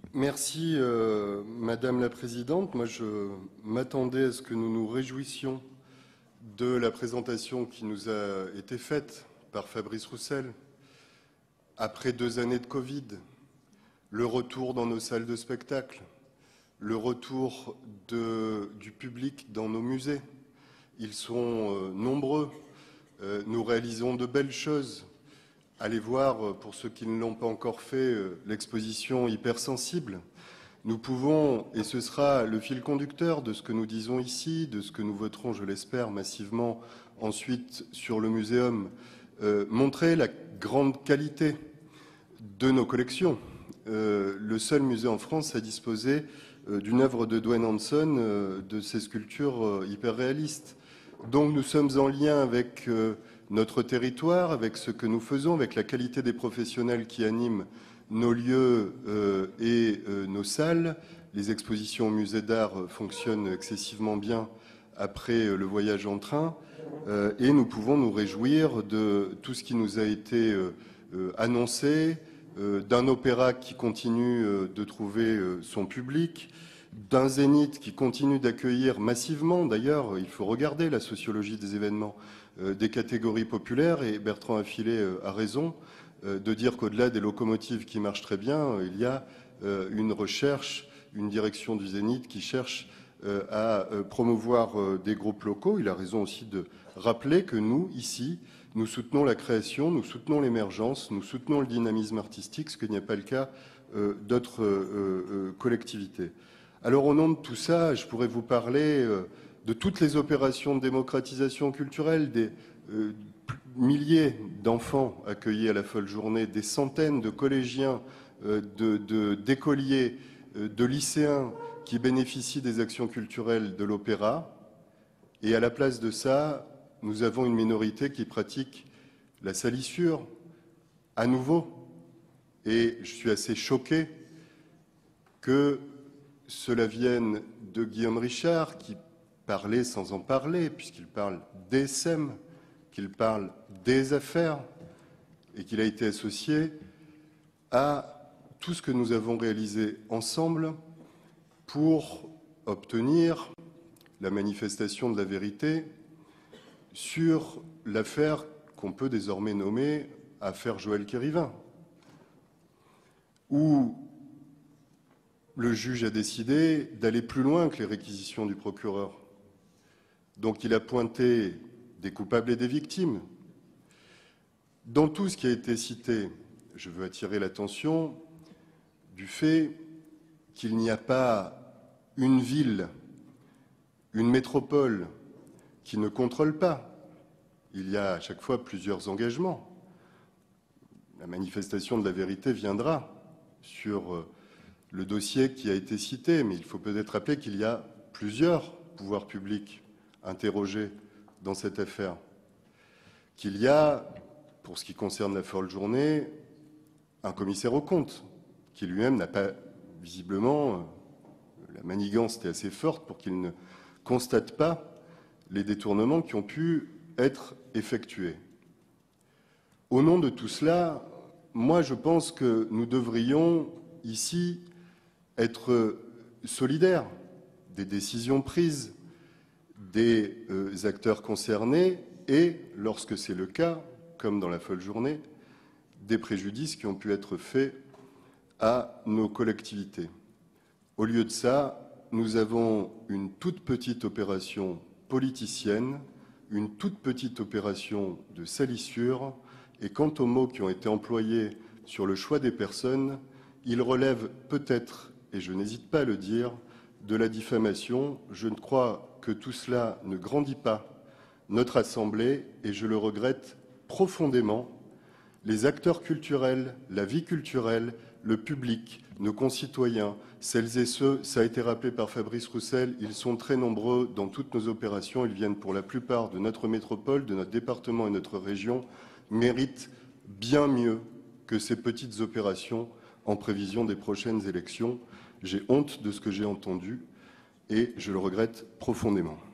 Merci, Madame la Présidente. Moi, je m'attendais à ce que nous nous réjouissions de la présentation qui nous a été faite par Fabrice Roussel. Après 2 années de Covid, le retour dans nos salles de spectacle, le retour du public dans nos musées. Ils sont nombreux. Nous réalisons de belles choses. Allez voir, pour ceux qui ne l'ont pas encore fait, l'exposition Hypersensible. Nous pouvons, et ce sera le fil conducteur de ce que nous disons ici, de ce que nous voterons, je l'espère, massivement ensuite sur le muséum, montrer la grande qualité de nos collections. Le seul musée en France à disposer d'une œuvre de Dwayne Hanson, de ses sculptures hyper réalistes. Donc nous sommes en lien avec notre territoire, avec ce que nous faisons, avec la qualité des professionnels qui animent nos lieux et nos salles. Les expositions au musée d'art fonctionnent excessivement bien après le voyage en train et nous pouvons nous réjouir de tout ce qui nous a été annoncé, d'un opéra qui continue de trouver son public, d'un zénith qui continue d'accueillir massivement, d'ailleurs, il faut regarder la sociologie des événements, des catégories populaires, et Bertrand Affilé a raison de dire qu'au-delà des locomotives qui marchent très bien, il y a une recherche, une direction du zénith qui cherche à promouvoir des groupes locaux. Il a raison aussi de rappeler que nous, ici, nous soutenons la création, nous soutenons l'émergence, nous soutenons le dynamisme artistique, ce qui n'est pas le cas d'autres collectivités. Alors au nom de tout ça, je pourrais vous parler de toutes les opérations de démocratisation culturelle, des milliers d'enfants accueillis à la folle journée, des centaines de collégiens, d'écoliers, de lycéens qui bénéficient des actions culturelles de l'opéra. Et à la place de ça, nous avons une minorité qui pratique la salissure à nouveau. Et je suis assez choqué que cela vienne de Guillaume Richard, qui parlait sans en parler, puisqu'il parle des SEM, qu'il parle des affaires, et qu'il a été associé à tout ce que nous avons réalisé ensemble pour obtenir la manifestation de la vérité sur l'affaire qu'on peut désormais nommer affaire Joël Kérivin, où le juge a décidé d'aller plus loin que les réquisitions du procureur. Donc il a pointé des coupables et des victimes. Dans tout ce qui a été cité, je veux attirer l'attention du fait qu'il n'y a pas une ville, une métropole qui ne contrôle pas. Il y a à chaque fois plusieurs engagements. La manifestation de la vérité viendra sur le dossier qui a été cité, mais il faut peut-être rappeler qu'il y a plusieurs pouvoirs publics interrogés dans cette affaire. Qu'il y a, pour ce qui concerne la folle journée, un commissaire aux comptes, qui lui-même n'a pas, visiblement, la manigance était assez forte pour qu'il ne constate pas les détournements qui ont pu être effectués. Au nom de tout cela, moi je pense que nous devrions ici être solidaires des décisions prises, des acteurs concernés et, lorsque c'est le cas, comme dans la folle journée, des préjudices qui ont pu être faits à nos collectivités. Au lieu de ça, nous avons une toute petite opération politicienne, une toute petite opération de salissure, et quant aux mots qui ont été employés sur le choix des personnes, ils relèvent peut-être, et je n'hésite pas à le dire, de la diffamation. Je ne crois que tout cela ne grandit pas notre Assemblée, et je le regrette profondément. Les acteurs culturels, la vie culturelle, le public, nos concitoyens, celles et ceux, ça a été rappelé par Fabrice Roussel, ils sont très nombreux dans toutes nos opérations, ils viennent pour la plupart de notre métropole, de notre département et notre région, méritent bien mieux que ces petites opérations en prévision des prochaines élections. J'ai honte de ce que j'ai entendu et je le regrette profondément.